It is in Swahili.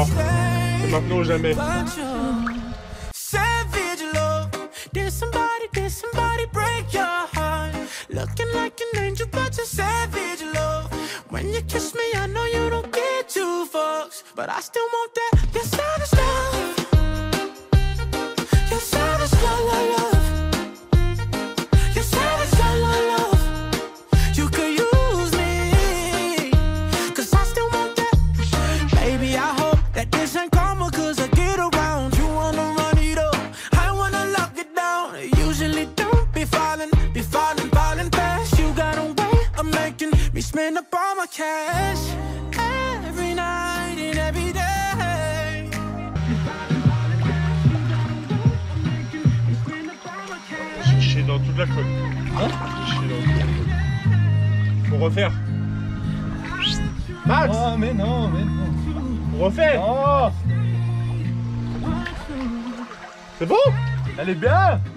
fort. C'est maintenant ou jamais. Looking like an angel, but you're savage, love. When you kiss me, I know you don't get two fucks, but I still want that. You're savage love. You're savage love. You're savage love. You could use me, 'cause I still want that. Baby, I hope that this ain't karma, 'cause I get around. You wanna run it up, I wanna lock it down. I usually don't be falling fast. You got a way of making me spend up all my cash every night and every day. J'ai chié dans toute la colle. Hein? J'ai chié dans toute la colle. Faut refaire. Max! Oh, mais non. Faut refaire! Oh, C'est bon? elle est bien.